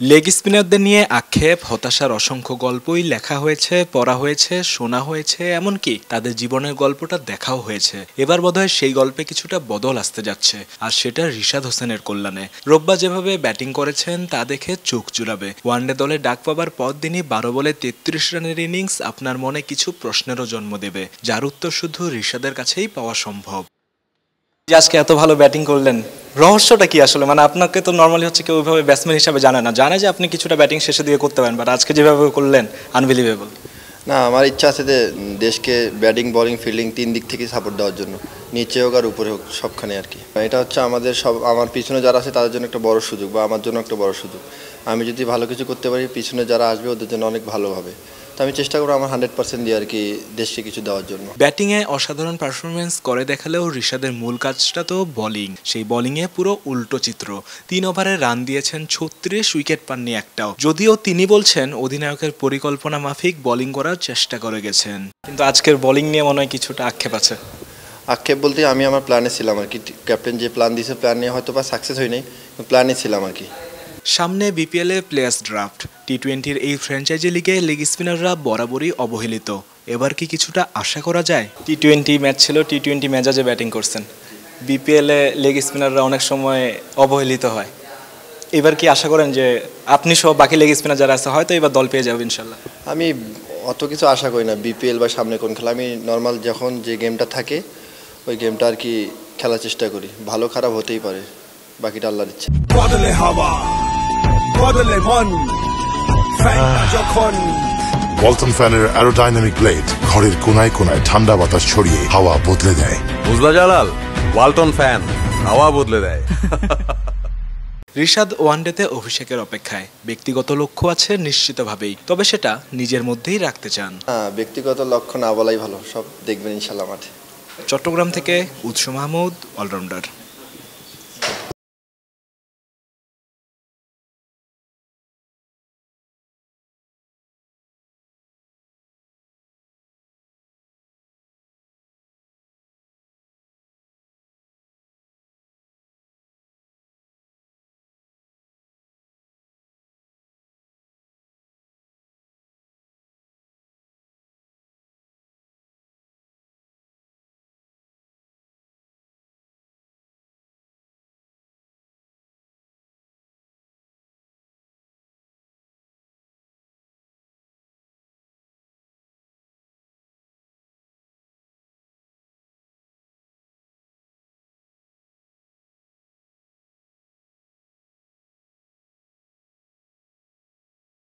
Leg স্পিনারদের নিয়ে আক্ষেপ, হতাশার অসংখ্য গল্পই লেখা হয়েছে, পড়া হয়েছে, শোনা হয়েছে, এমনকি তাদের জীবনের গল্পটা দেখাও হয়েছে। এবার বোধহয় সেই গল্পে কিছুটা বদল আসতে যাচ্ছে, আর সেটা রিশাদ হোসেনের কল্যাণে। রোববার যেভাবে ব্যাটিং করেছেন তা দেখে চোখ জুড়াবে। ওয়ানডে দলে ডাক পাবার পর দিনই 12 বলে 33 রানের ইনিংস আপনার মনে কিছু প্রশ্নেরও জন্ম দেবে, যার উত্তর শুধু রিশাদের কাছেই পাওয়া সম্ভব। আজকে এত ভালো ব্যাটিং করলেন, রহস্যটা কি আসলে? মানে আপনাকে তো নর্মালি হচ্ছে কেউ ওইভাবে ব্যাটসম্যান হিসাবে জানে না, জানে যে আপনি কিছুটা ব্যাটিং শেষে দিয়ে করতে পারেন, বাট আজকে যেভাবে করলেন আনবিলিভেবল। না, আমার ইচ্ছা আছে যে দেশকে ব্যাটিং, বোলিং, ফিল্ডিং 3 দিক থেকে সাপোর্ট দেওয়ার জন্য, নিচে হোক আর উপরে হোক, সবখানে আর কি। এটা হচ্ছে আমাদের আমার পিছনে যারা আছে তাদের জন্য একটা বড় সুযোগ, বা আমার জন্য একটা বড় সুযোগ। আমি যদি ভালো কিছু করতে পারি, পিছনে যারা আসবে ওদের জন্য অনেক ভালো হবে। তো আমি চেষ্টা করবো আমার 100% দিয়ে আর কি দেশকে কিছু দেওয়ার জন্য। ব্যাটিংয়ে অসাধারণ পারফরমেন্স করে দেখালেও রিশাদের মূল কাজটা তো বোলিং। সেই বোলিংয়ে পুরো উল্টো চিত্র। 3 ওভারে রান দিয়েছেন 36, উইকেট পাননি একটাও। যদিও তিনি বলছেন অধিনায়কের পরিকল্পনা মাফিক বোলিং করার চেষ্টা করে গেছেন, কিন্তু আজকের বোলিং নিয়ে মনে হয় কিছুটা আক্ষেপ আছে। আক্ষেপ বলতে আমি আমার প্ল্যানে ছিলাম আর কি, ক্যাপ্টেন যে প্ল্যান দিয়েছে প্ল্যান নিয়ে হয়তো বা সাকসেস হয়নি, প্ল্যানে ছিলাম আর কি। সামনে বিপিএলে প্লেয়ার্স ড্রাফট। টি-20-র এই ফ্র্যাঞ্চাইজি লিগে লেগ স্পিনাররা বরাবরই অবহেলিত। এবার কি কিছুটা আশা করা যায়? টি-20 ম্যাচ ছিল, টি-20 মেজাজে ব্যাটিং করছেন। বিপিএলে লেগ স্পিনাররা অনেক সময় অবহেলিত হয়। এবার কি আশা করেন যে আপনি সহ বাকি লেগ স্পিনার যারা আছে হয়তো এবার দল পেয়ে যাবে ইনশাল্লাহ? আমি অত কিছু আশা করি না বিপিএল বা সামনে কোন খেলা। আমি নর্মাল যখন যে গেমটা থাকে ওই গেমটা আর কি খেলার চেষ্টা করি। ভালো খারাপ হতেই পারে, বাকিটা আল্লাহর ইচ্ছা। বদলে হাওয়া, বদলে মন, ফ্যানটা যখন ওয়ালটন ফ্যানের অ্যারোডাইনামিক ব্লেড ঘরের কোনায় কোনায় ঠান্ডা বাতাস ছড়িয়ে হাওয়া বদলে দেয়। বুঝলা জালাল, ওয়ালটন ফ্যান হাওয়া বদলে দেয়। রিশাদ ওয়ানডেতে অভিষেকের অপেক্ষায়। ব্যক্তিগত লক্ষ্য আছে নিশ্চিতভাবেই, তবে সেটা নিজের মধ্যেই রাখতে চান। ব্যক্তিগত লক্ষ্য না বলাই ভালো, সব দেখবেন ইনশাল্লাহ মাঠে। চট্টগ্রাম থেকে উৎস মাহমুদ, অলরাউন্ডার।